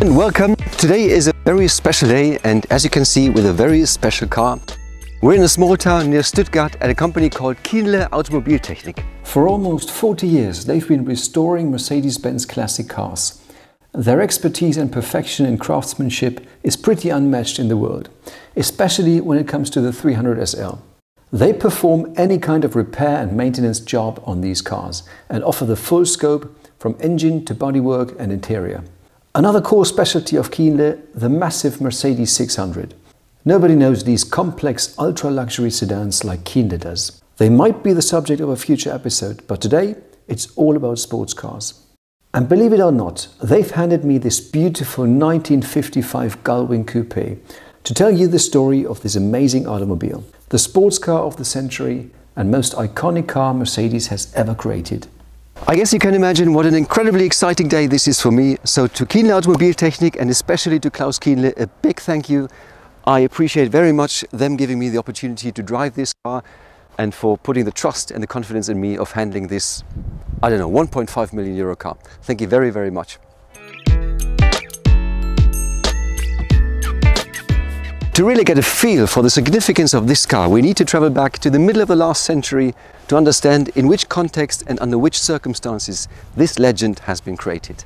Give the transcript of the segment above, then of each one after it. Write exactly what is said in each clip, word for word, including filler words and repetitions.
And welcome. Today is a very special day, and as you can see, with a very special car. We're in a small town near Stuttgart at a company called Kienle Automobiltechnik. For almost forty years they've been restoring Mercedes-Benz classic cars. Their expertise and perfection in craftsmanship is pretty unmatched in the world, especially when it comes to the three hundred S L. They perform any kind of repair and maintenance job on these cars and offer the full scope from engine to bodywork and interior. Another core specialty of Kienle, the massive Mercedes six hundred. Nobody knows these complex ultra-luxury sedans like Kienle does. They might be the subject of a future episode, but today it's all about sports cars. And believe it or not, they've handed me this beautiful nineteen fifty-five Gullwing coupe to tell you the story of this amazing automobile, the sports car of the century and most iconic car Mercedes has ever created. I guess you can imagine what an incredibly exciting day this is for me. So to Kienle Automobiltechnik and especially to Klaus Kienle, a big thank you. I appreciate very much them giving me the opportunity to drive this car and for putting the trust and the confidence in me of handling this, I don't know, one point five million euro car. Thank you very, very much. To really get a feel for the significance of this car, we need to travel back to the middle of the last century to understand in which context and under which circumstances this legend has been created.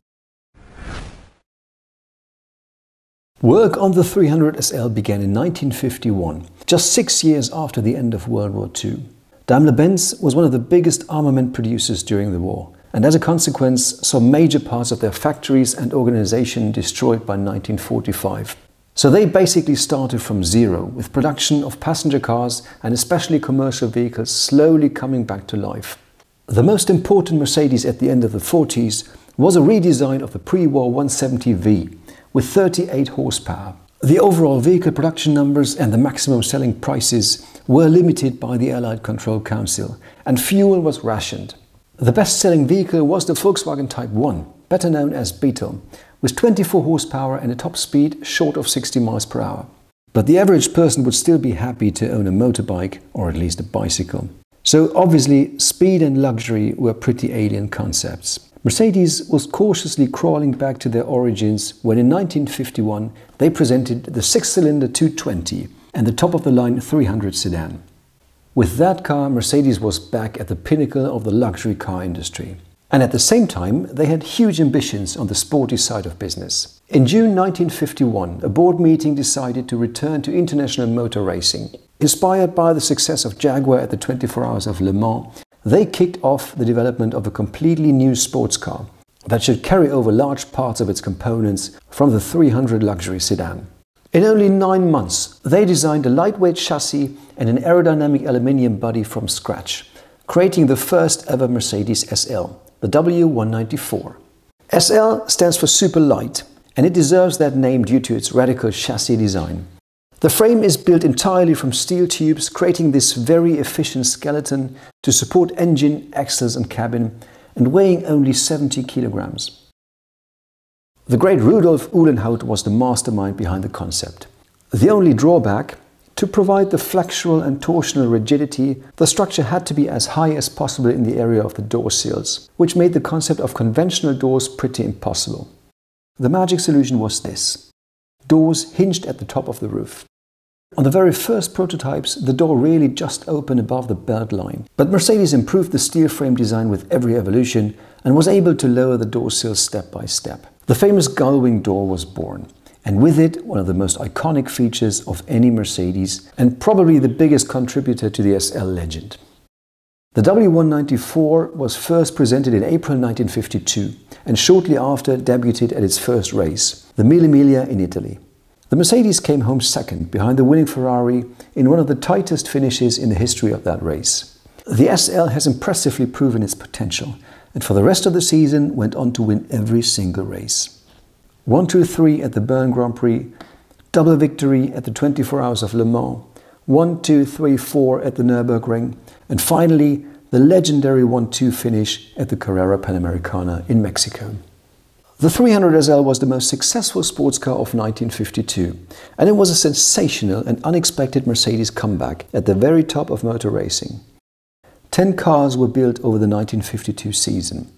Work on the three hundred S L began in nineteen fifty-one, just six years after the end of World War Two. Daimler-Benz was one of the biggest armament producers during the war, and as a consequence saw major parts of their factories and organization destroyed by nineteen forty-five. So they basically started from zero, with production of passenger cars and especially commercial vehicles slowly coming back to life. The most important Mercedes at the end of the forties was a redesign of the pre-war one seventy V with thirty-eight horsepower. The overall vehicle production numbers and the maximum selling prices were limited by the Allied Control Council, and fuel was rationed. The best-selling vehicle was the Volkswagen Type one, better known as Beetle, with twenty-four horsepower and a top speed short of sixty miles per hour. But the average person would still be happy to own a motorbike or at least a bicycle. So obviously speed and luxury were pretty alien concepts. Mercedes was cautiously crawling back to their origins when in nineteen fifty-one they presented the six-cylinder two twenty and the top-of-the-line three hundred sedan. With that car, Mercedes was back at the pinnacle of the luxury car industry. And at the same time, they had huge ambitions on the sporty side of business. In June nineteen fifty-one, a board meeting decided to return to international motor racing. Inspired by the success of Jaguar at the twenty-four hours of Le Mans, they kicked off the development of a completely new sports car that should carry over large parts of its components from the three hundred luxury sedan. In only nine months, they designed a lightweight chassis and an aerodynamic aluminium body from scratch, creating the first ever Mercedes S L. The W one ninety-four. S L stands for super light, and it deserves that name due to its radical chassis design. The frame is built entirely from steel tubes, creating this very efficient skeleton to support engine, axles and cabin, and weighing only seventy kilograms. The great Rudolf Uhlenhaut was the mastermind behind the concept. The only drawback: to provide the flexural and torsional rigidity, the structure had to be as high as possible in the area of the door sills, which made the concept of conventional doors pretty impossible. The magic solution was this: doors hinged at the top of the roof. On the very first prototypes, the door really just opened above the belt line, but Mercedes improved the steel frame design with every evolution and was able to lower the door sills step by step. The famous Gullwing door was born, and with it one of the most iconic features of any Mercedes and probably the biggest contributor to the S L legend. The W one ninety-four was first presented in April nineteen fifty-two and shortly after debuted at its first race, the Mille Miglia in Italy. The Mercedes came home second behind the winning Ferrari in one of the tightest finishes in the history of that race. The S L has impressively proven its potential and for the rest of the season went on to win every single race. one two three at the Bern Grand Prix, double victory at the twenty-four hours of Le Mans, one two three four at the Nürburgring, and finally the legendary one two finish at the Carrera Panamericana in Mexico. The three hundred S L was the most successful sports car of nineteen fifty-two, and it was a sensational and unexpected Mercedes comeback at the very top of motor racing. Ten cars were built over the nineteen fifty-two season.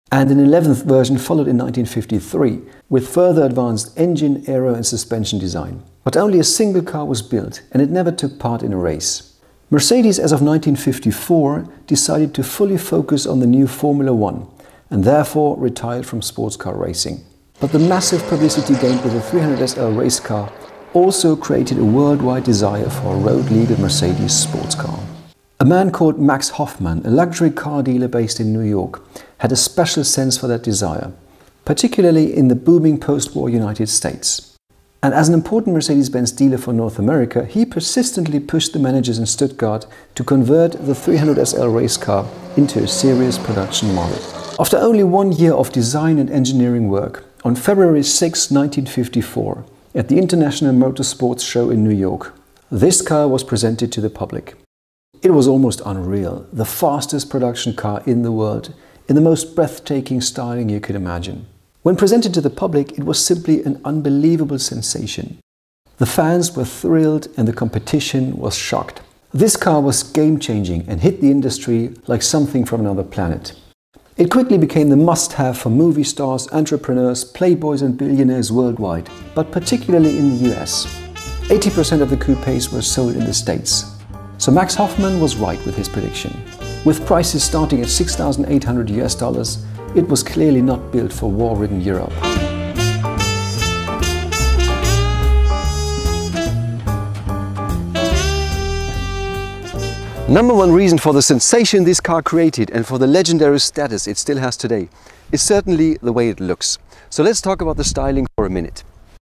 And an eleventh version followed in nineteen fifty-three with further advanced engine, aero and suspension design. But only a single car was built and it never took part in a race. Mercedes, as of nineteen fifty-four, decided to fully focus on the new Formula One and therefore retired from sports car racing. But the massive publicity gained with the three hundred S L race car also created a worldwide desire for a road-legal Mercedes sports car. A man called Max Hoffmann, a luxury car dealer based in New York, had a special sense for that desire, particularly in the booming post-war United States. And as an important Mercedes-Benz dealer for North America, he persistently pushed the managers in Stuttgart to convert the three hundred S L race car into a serious production model. After only one year of design and engineering work, on February sixth, nineteen fifty-four, at the International Motorsports Show in New York, this car was presented to the public. It was almost unreal, the fastest production car in the world, in the most breathtaking styling you could imagine. When presented to the public, it was simply an unbelievable sensation. The fans were thrilled and the competition was shocked. This car was game-changing and hit the industry like something from another planet. It quickly became the must-have for movie stars, entrepreneurs, playboys and billionaires worldwide, but particularly in the U S. eighty percent of the coupes were sold in the States. So Max Hoffmann was right with his prediction. With prices starting at six thousand eight hundred US dollars, it was clearly not built for war-ridden Europe. Number one reason for the sensation this car created and for the legendary status it still has today is certainly the way it looks. So let's talk about the styling for a minute.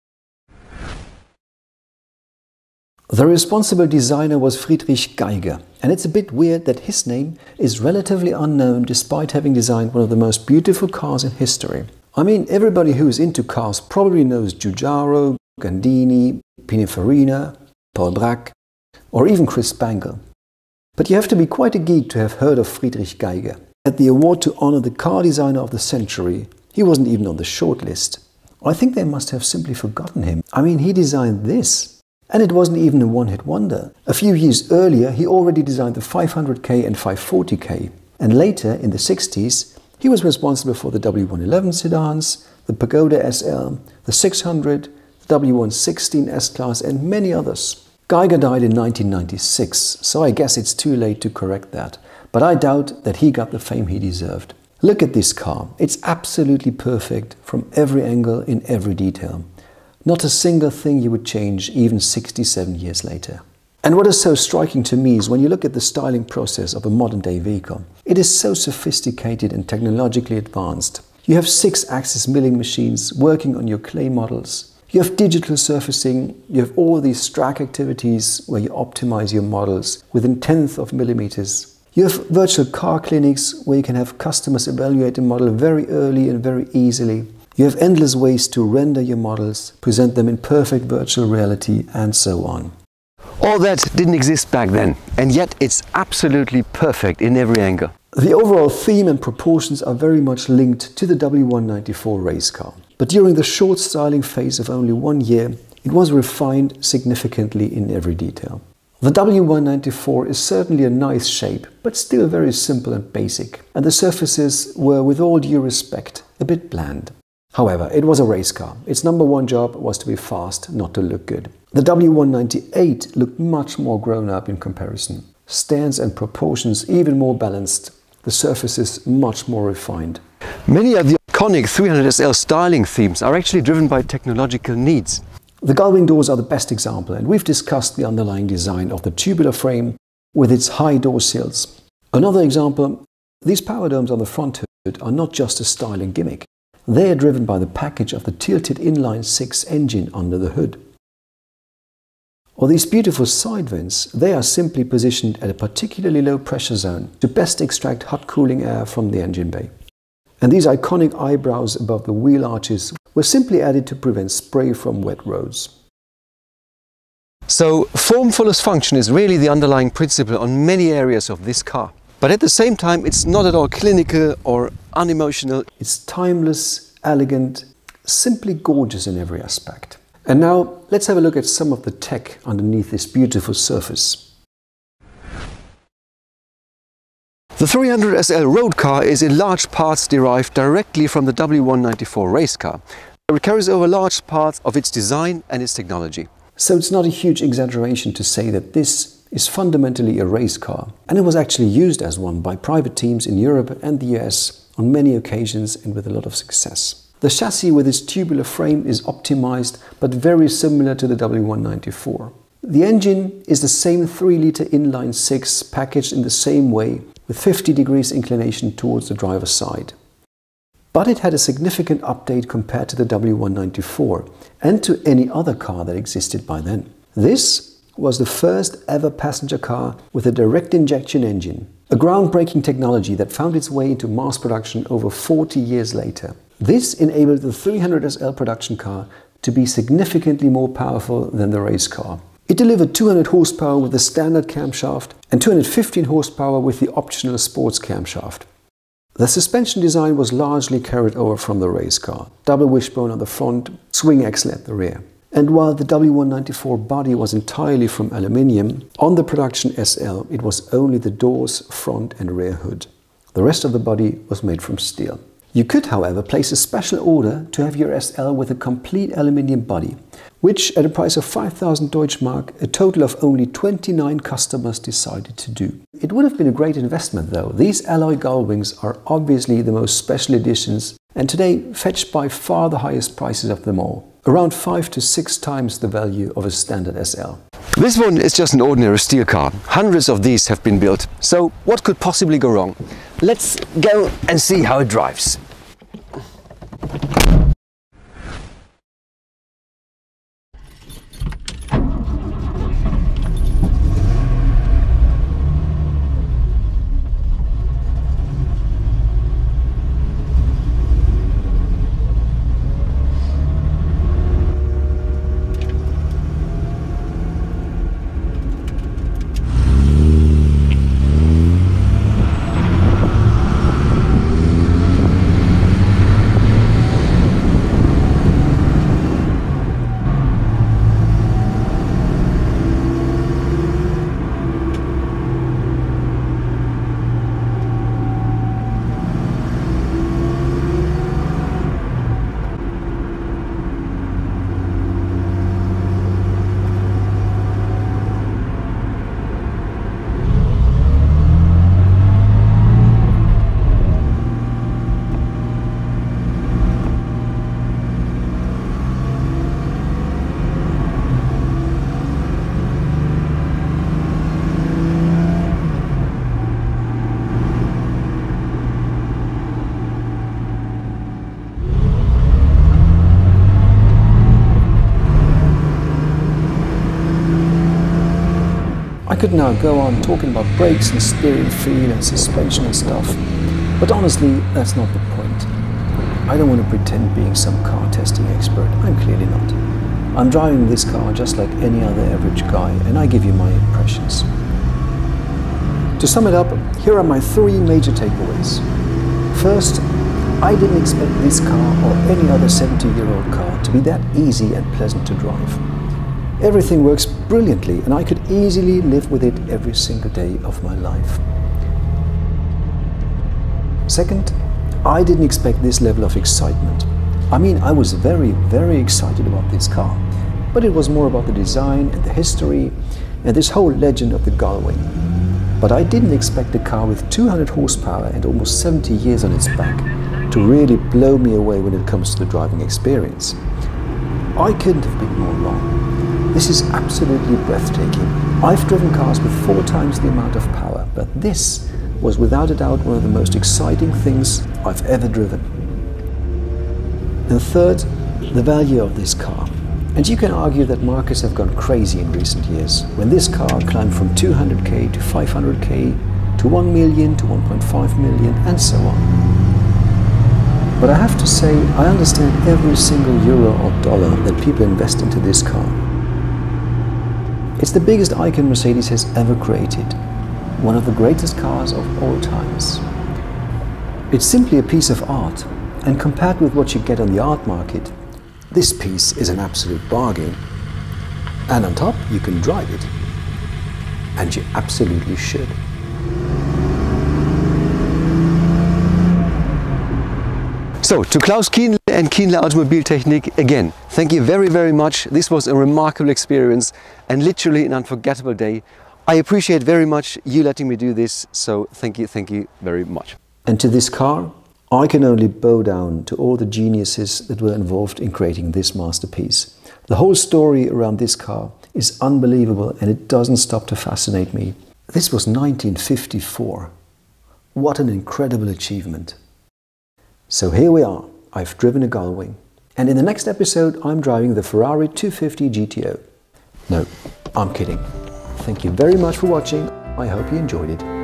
The responsible designer was Friedrich Geiger, and it's a bit weird that his name is relatively unknown despite having designed one of the most beautiful cars in history. I mean, everybody who is into cars probably knows Giugiaro, Gandini, Pininfarina, Paul Bracq, or even Chris Bangle. But you have to be quite a geek to have heard of Friedrich Geiger. At the award to honor the car designer of the century, he wasn't even on the shortlist. I think they must have simply forgotten him. I mean, he designed this. And it wasn't even a one-hit wonder. A few years earlier, he already designed the five hundred K and five forty K. And later, in the sixties, he was responsible for the W one eleven sedans, the Pagoda S L, the six hundred, the W one sixteen S-Class and many others. Geiger died in nineteen ninety-six, so I guess it's too late to correct that. But I doubt that he got the fame he deserved. Look at this car. It's absolutely perfect from every angle in every detail. Not a single thing you would change even sixty-seven years later. And what is so striking to me is when you look at the styling process of a modern-day vehicle. It is so sophisticated and technologically advanced. You have six-axis milling machines working on your clay models. You have digital surfacing, you have all these track activities where you optimize your models within tenths of millimeters. You have virtual car clinics where you can have customers evaluate a model very early and very easily. You have endless ways to render your models, present them in perfect virtual reality, and so on. All that didn't exist back then, and yet it's absolutely perfect in every angle. The overall theme and proportions are very much linked to the W one ninety-four race car. But during the short styling phase of only one year, it was refined significantly in every detail. The W one ninety-four is certainly a nice shape, but still very simple and basic, and the surfaces were, with all due respect, a bit bland. However, it was a race car. Its number one job was to be fast, not to look good. The W one ninety-eight looked much more grown up in comparison. Stance and proportions even more balanced. The surfaces much more refined. Many of the iconic three hundred S L styling themes are actually driven by technological needs. The Gullwing doors are the best example, and we've discussed the underlying design of the tubular frame with its high door sills. Another example, these power domes on the front hood are not just a styling gimmick. They are driven by the package of the tilted inline six engine under the hood. Or these beautiful side vents, they are simply positioned at a particularly low pressure zone to best extract hot cooling air from the engine bay. And these iconic eyebrows above the wheel arches were simply added to prevent spray from wet roads. So, form follows function is really the underlying principle on many areas of this car. But at the same time, it's not at all clinical or unemotional. It's timeless, elegant, simply gorgeous in every aspect. And now, let's have a look at some of the tech underneath this beautiful surface. The three hundred S L road car is in large parts derived directly from the W one ninety-four race car. It carries over large parts of its design and its technology. So it's not a huge exaggeration to say that this is fundamentally a race car, and it was actually used as one by private teams in Europe and the U S on many occasions and with a lot of success. The chassis with its tubular frame is optimized but very similar to the W one ninety-four. The engine is the same three litre inline six packaged in the same way with fifty degrees inclination towards the driver's side. But it had a significant update compared to the W one ninety-four and to any other car that existed by then. This was the first ever passenger car with a direct injection engine, a groundbreaking technology that found its way into mass production over forty years later. This enabled the three hundred S L production car to be significantly more powerful than the race car. It delivered two hundred horsepower with the standard camshaft and two hundred fifteen horsepower with the optional sports camshaft. The suspension design was largely carried over from the race car, double wishbone on the front, swing axle at the rear. And while the W one ninety-four body was entirely from aluminium, on the production S L it was only the doors, front and rear hood. The rest of the body was made from steel. You could, however, place a special order to have your S L with a complete aluminium body, which at a price of five thousand Deutschmark, a total of only twenty-nine customers decided to do. It would have been a great investment though. These alloy Gullwings are obviously the most special editions and today fetch by far the highest prices of them all, around five to six times the value of a standard S L. This one is just an ordinary steel car. Hundreds of these have been built. So what could possibly go wrong? Let's go and see how it drives. I could now go on talking about brakes and steering feel and suspension and stuff, but honestly, that's not the point. I don't want to pretend being some car testing expert. I'm clearly not. I'm driving this car just like any other average guy, and I give you my impressions. To sum it up, here are my three major takeaways. First, I didn't expect this car or any other seventy-year-old car to be that easy and pleasant to drive. Everything works brilliantly and I could easily live with it every single day of my life. Second, I didn't expect this level of excitement. I mean, I was very, very excited about this car, but it was more about the design and the history and this whole legend of the Gullwing. But I didn't expect a car with two hundred horsepower and almost seventy years on its back to really blow me away when it comes to the driving experience. I couldn't have been more wrong. This is absolutely breathtaking. I've driven cars with four times the amount of power, but this was without a doubt one of the most exciting things I've ever driven. And third, the value of this car. And you can argue that markets have gone crazy in recent years, when this car climbed from two hundred K to five hundred K to one million to one point five million and so on. But I have to say, I understand every single euro or dollar that people invest into this car. It's the biggest icon Mercedes has ever created, one of the greatest cars of all times. It's simply a piece of art, and compared with what you get on the art market, this piece is an absolute bargain. And on top, you can drive it. And you absolutely should. So, to Klaus Kienle and Kienle Automobiltechnik, again, thank you very, very much. This was a remarkable experience and literally an unforgettable day. I appreciate very much you letting me do this, so thank you, thank you very much. And to this car, I can only bow down to all the geniuses that were involved in creating this masterpiece. The whole story around this car is unbelievable and it doesn't stop to fascinate me. This was nineteen fifty-four. What an incredible achievement. So here we are, I've driven a Gullwing. And in the next episode I'm driving the Ferrari two fifty G T O. No, I'm kidding. Thank you very much for watching, I hope you enjoyed it.